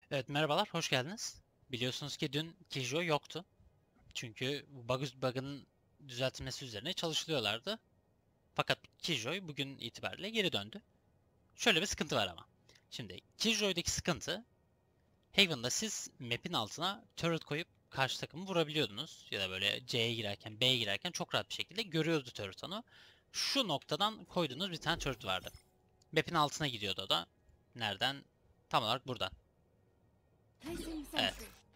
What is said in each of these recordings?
Evet, merhabalar, hoş geldiniz. Biliyorsunuz ki dün Killjoy yoktu. Çünkü bu bug'ın düzeltilmesi üzerine çalışılıyorlardı. Fakat Killjoy bugün itibariyle geri döndü. Şöyle bir sıkıntı var ama. Şimdi Killjoy'daki sıkıntı, Haven'da siz map'in altına turret koyup karşı takımı vurabiliyordunuz. Ya da böyle C'ye girerken, B'ye girerken çok rahat bir şekilde görüyordu turret onu. Şu noktadan koyduğunuz bir tane turret vardı. Map'in altına gidiyordu o da. Nereden? Tam olarak buradan. Evet.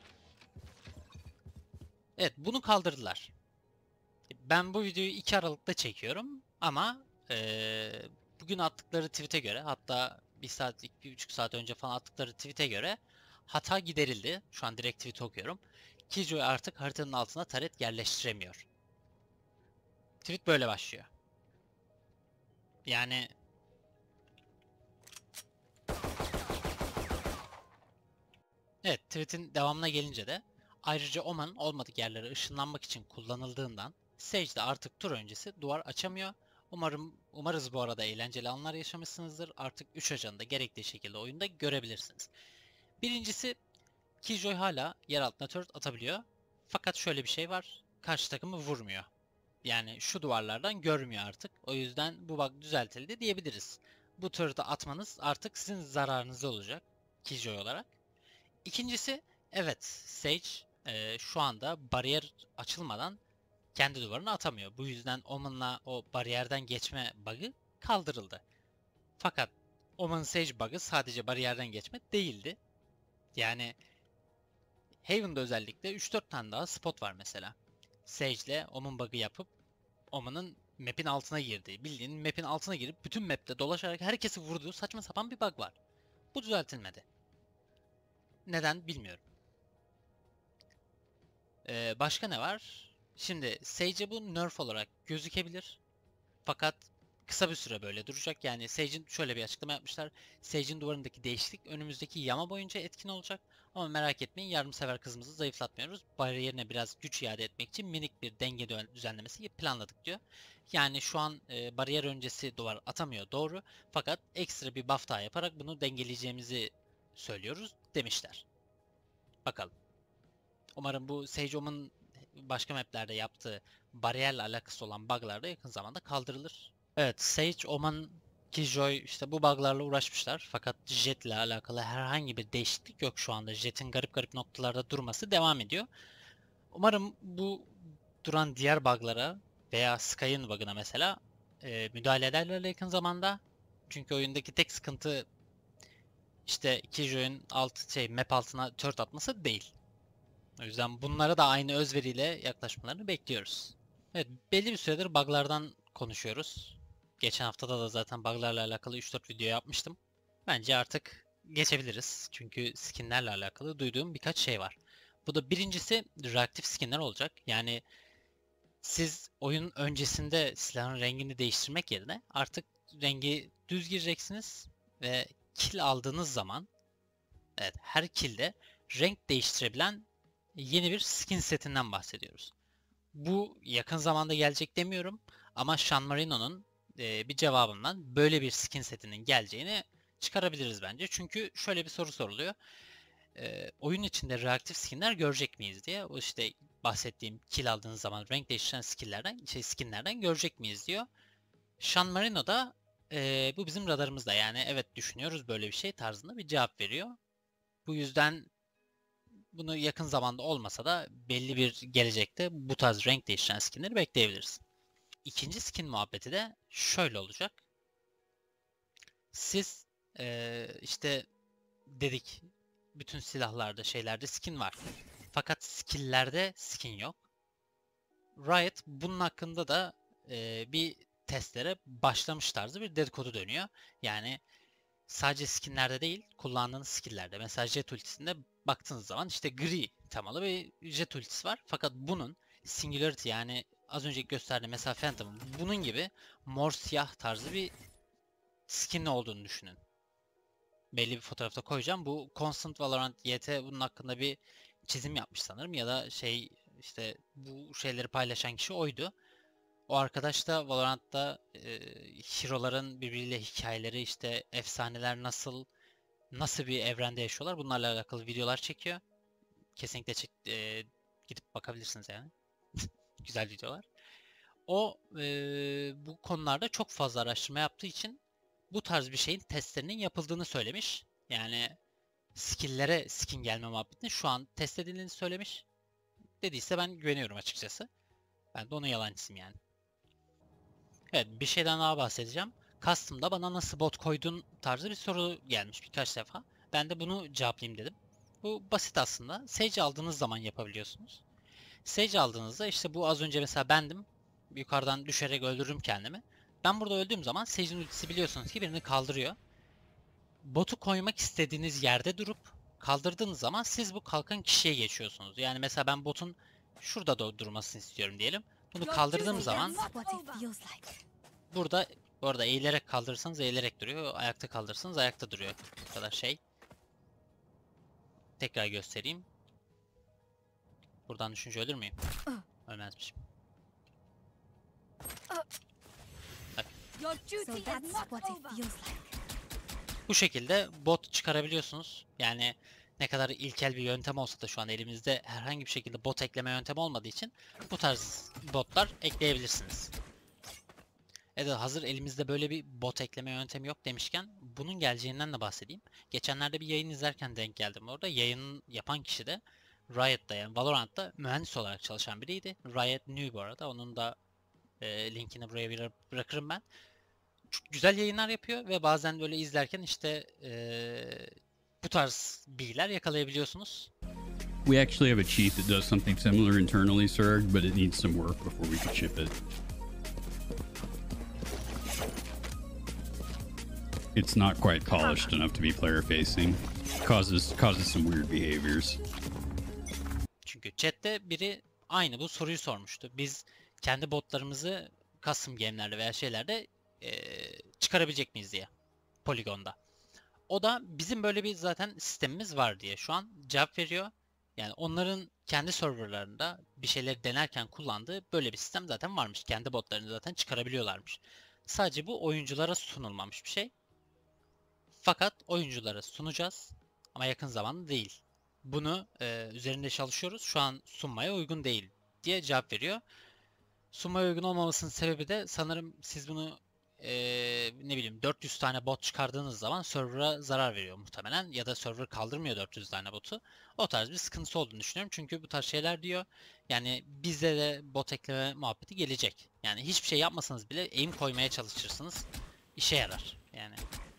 Evet, bunu kaldırdılar. Ben bu videoyu 2 Aralık'ta çekiyorum ama bugün attıkları tweet'e göre, hatta 1 saat, 1,5 saat önce falan attıkları tweet'e göre hata giderildi. Şu an direkt tweet okuyorum. Killjoy artık haritanın altına taret yerleştiremiyor. Tweet böyle başlıyor. Yani evet, tweet'in devamına gelince de ayrıca Omen olmadık yerlere ışınlanmak için kullanıldığından Sage de artık tur öncesi duvar açamıyor. Umarız bu arada eğlenceli anlar yaşamışsınızdır. Artık 3 ajanı da gerektiği şekilde oyunda görebilirsiniz. Birincisi, Killjoy hala yer altına turret atabiliyor. Fakat şöyle bir şey var. Karşı takımı vurmuyor. Yani şu duvarlardan görmüyor artık. O yüzden bu bug düzeltildi diyebiliriz. Bu turret'ı atmanız artık sizin zararınıza olacak Killjoy olarak. İkincisi, evet, Sage şu anda bariyer açılmadan kendi duvarını atamıyor. Bu yüzden Omen'la o bariyerden geçme bug'ı kaldırıldı. Fakat Omen Sage bug'ı sadece bariyerden geçme değildi. Yani Haven'da özellikle 3-4 tane daha spot var mesela. Sage'le Omen bug'ı yapıp Omen'ın map'in altına girdiği, bildiğin map'in altına girip bütün map'te dolaşarak herkesi vurduğu saçma sapan bir bug var. Bu düzeltilmedi. Neden bilmiyorum. Başka ne var? Şimdi Sage'e bu nerf olarak gözükebilir. Fakat kısa bir süre böyle duracak. Yani Sage'in şöyle bir açıklama yapmışlar. Sage'in duvarındaki değişiklik önümüzdeki yama boyunca etkin olacak. Ama merak etmeyin, yardımsever kızımızı zayıflatmıyoruz. Bariyerine biraz güç iade etmek için minik bir denge düzenlemesi planladık diyor. Yani şu an bariyer öncesi duvar atamıyor, doğru. Fakat ekstra bir buff daha yaparak bunu dengeleyeceğimizi söylüyoruz demişler. Bakalım. Umarım bu Sage Omen başka maplerde yaptığı bariyerle alakası olan bug'lar da yakın zamanda kaldırılır. Evet, Sage, Omen, Killjoy işte bu bug'larla uğraşmışlar. Fakat Jet ile alakalı herhangi bir değişiklik yok şu anda. Jet'in garip garip noktalarda durması devam ediyor. Umarım bu duran diğer bug'lara veya Sky'ın bug'ına mesela müdahale ederler yakın zamanda. Çünkü oyundaki tek sıkıntı işte Killjoy'un map altına turret atması değil. O yüzden bunlara da aynı özveriyle yaklaşmalarını bekliyoruz. Evet, belli bir süredir bug'lardan konuşuyoruz. Geçen haftada da zaten bug'larla alakalı 3-4 video yapmıştım. Bence artık geçebiliriz. Çünkü skinlerle alakalı duyduğum birkaç şey var. Bu da birincisi reaktif skinler olacak. Yani siz oyun öncesinde silahın rengini değiştirmek yerine artık rengi düz gireceksiniz ve kill aldığınız zaman, evet, her kill'de renk değiştirebilen yeni bir skin setinden bahsediyoruz. Bu yakın zamanda gelecek demiyorum ama San Marino'nun bir cevabından böyle bir skin setinin geleceğini çıkarabiliriz bence. Çünkü şöyle bir soru soruluyor. Oyun içinde reaktif skinler görecek miyiz diye. O işte bahsettiğim kill aldığınız zaman renk değiştiren skinlerden görecek miyiz diyor. San Marino da bu bizim radarımızda. Yani evet, düşünüyoruz böyle bir şey tarzında bir cevap veriyor. Bu yüzden bunu yakın zamanda olmasa da belli bir gelecekte bu tarz renk değiştiren skinleri bekleyebiliriz. İkinci skin muhabbeti de şöyle olacak. Siz işte dedik, bütün silahlarda şeylerde skin var. Fakat skill'lerde skin yok. Riot bunun hakkında da bir testlere başlamış tarzı bir dedikodu dönüyor. Yani sadece skinlerde değil, kullandığınız skill'lerde. Mesela Jet ultisinde baktığınız zaman işte gri temalı bir Jet ultisi var. Fakat bunun Singularity, yani az önce gösterdiğim mesela Phantom'ın bunun gibi mor siyah tarzı bir skin olduğunu düşünün. Belli bir fotoğrafta koyacağım. Bu Constant Valorant YT bunun hakkında bir çizim yapmış sanırım, ya da işte bu şeyleri paylaşan kişi oydu. O arkadaş da Valorant'ta hero'ların birbiriyle hikayeleri, işte efsaneler nasıl, nasıl bir evrende yaşıyorlar bunlarla alakalı videolar çekiyor. Kesinlikle gidip bakabilirsiniz yani. Güzel videolar. O bu konularda çok fazla araştırma yaptığı için bu tarz bir şeyin testlerinin yapıldığını söylemiş. Yani skill'lere skin gelme muhabbetini şu an test edildiğini söylemiş. Dediyse ben güveniyorum açıkçası. Ben de onun yalancısıyım yani. Evet, bir şeyden daha bahsedeceğim. Custom'da bana nasıl bot koydun tarzı bir soru gelmiş birkaç defa. Ben de bunu cevaplayayım dedim. Bu basit aslında. Sage aldığınız zaman yapabiliyorsunuz. Sage aldığınızda işte bu az önce mesela bendim. Yukarıdan düşerek öldürürüm kendimi. Ben burada öldüğüm zaman Sage'in ultisi biliyorsunuz ki birini kaldırıyor. Botu koymak istediğiniz yerde durup kaldırdığınız zaman siz bu kalkan kişiye geçiyorsunuz. Yani mesela ben botun şurada da durmasını istiyorum diyelim. Bunu kaldırdığım zaman burada bu arada eğilerek kaldırırsanız eğilerek duruyor. Ayakta kaldırırsanız ayakta duruyor. Bu kadar şey. Tekrar göstereyim. Buradan düşünce ölür müyüm? Ölmezmişim. Bak. Bu şekilde bot çıkarabiliyorsunuz. Yani ne kadar ilkel bir yöntem olsa da şu an elimizde herhangi bir şekilde bot ekleme yöntemi olmadığı için bu tarz botlar ekleyebilirsiniz. Evet, hazır elimizde böyle bir bot ekleme yöntemi yok demişken bunun geleceğinden de bahsedeyim. Geçenlerde bir yayın izlerken denk geldim orada. Yayın yapan kişi de Riot'ta yani Valorant'ta mühendis olarak çalışan biriydi. Riot New bu arada. Onun da linkini buraya bırakırım ben. Çok güzel yayınlar yapıyor ve bazen böyle izlerken işte bu tarz bilgiler yakalayabiliyorsunuz. We actually have a cheat that does something similar internally, sir, but it needs some work before we can ship it. It's not quite polished enough to be player facing. Causes some weird behaviors. Çünkü chatte biri aynı bu soruyu sormuştu. Biz kendi botlarımızı custom game'lerde veya şeylerde çıkarabilecek miyiz diye. Polygon'da. O da bizim böyle bir zaten sistemimiz var diye şu an cevap veriyor. Yani onların kendi serverlarında bir şeyleri denerken kullandığı böyle bir sistem zaten varmış. Kendi botlarını zaten çıkarabiliyorlarmış. Sadece bu oyunculara sunulmamış bir şey. Fakat oyunculara sunacağız ama yakın zamanda değil. Bunu üzerinde çalışıyoruz. Şu an sunmaya uygun değil diye cevap veriyor. Sunmaya uygun olmamasının sebebi de sanırım siz bunu ne bileyim 400 tane bot çıkardığınız zaman server'a zarar veriyor muhtemelen ya da server kaldırmıyor 400 tane botu. O tarz bir sıkıntısı olduğunu düşünüyorum. Çünkü bu tarz şeyler diyor. Yani bizde de bot ekleme muhabbeti gelecek. Yani hiçbir şey yapmasanız bile aim koymaya çalışırsınız. İşe yarar. Yani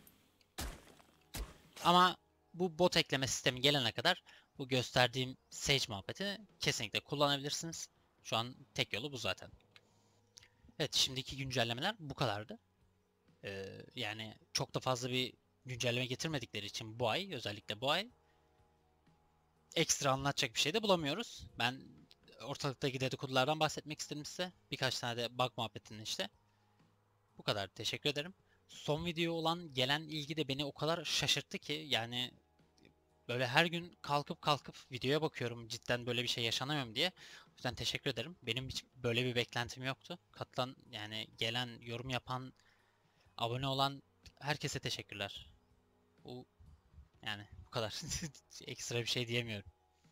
ama bu bot ekleme sistemi gelene kadar bu gösterdiğim Sage muhabbeti kesinlikle kullanabilirsiniz. Şu an tek yolu bu zaten. Evet, şimdiki güncellemeler bu kadardı. Yani çok da fazla bir güncelleme getirmedikleri için bu ay, özellikle bu ay ekstra anlatacak bir şey de bulamıyoruz. Ben ortalıktaki dedikodulardan bahsetmek istedim size. Birkaç tane de bug muhabbetinin işte. Bu kadar. Teşekkür ederim. Son video olan gelen ilgi de beni o kadar şaşırttı ki yani böyle her gün kalkıp videoya bakıyorum cidden böyle bir şey yaşanamıyor mu diye. O yüzden teşekkür ederim. Benim hiç böyle bir beklentim yoktu. Katılan yani gelen, yorum yapan, abone olan herkese teşekkürler. Bu yani bu kadar. Ekstra bir şey diyemiyorum.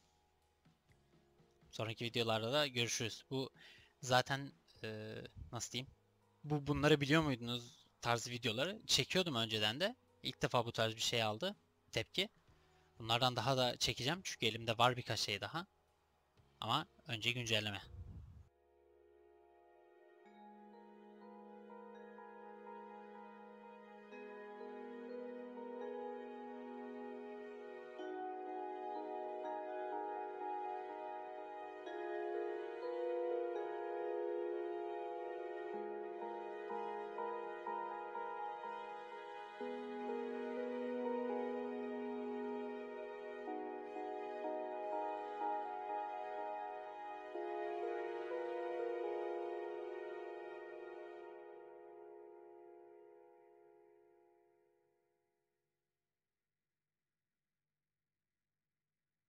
Sonraki videolarda da görüşürüz. Bu zaten nasıl diyeyim? Bunları biliyor muydunuz tarzı videoları? Çekiyordum önceden de. İlk defa bu tarz bir şey aldı tepki. Bunlardan daha da çekeceğim çünkü elimde var birkaç şey daha. Ama önce güncelleme.